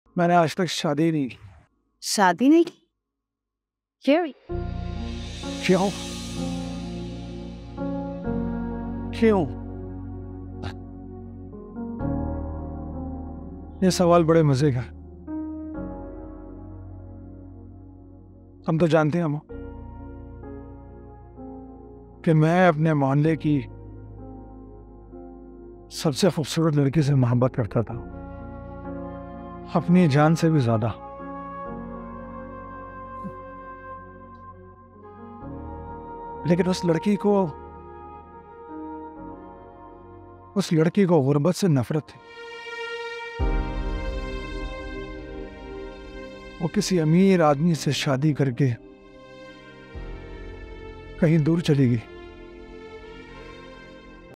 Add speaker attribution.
Speaker 1: मैंने आज तक शादी नहीं की।
Speaker 2: शादी नहीं की? क्यों?
Speaker 1: क्यों? क्यों? ये सवाल बड़े मजे का। हम तो जानते हैं हम कि मैं अपने मोहल्ले की सबसे खूबसूरत लड़की से मोहब्बत करता था, अपनी जान से भी ज्यादा। लेकिन उस लड़की को गुर्बत से नफरत थी। वो किसी अमीर आदमी से शादी करके कहीं दूर चली गई।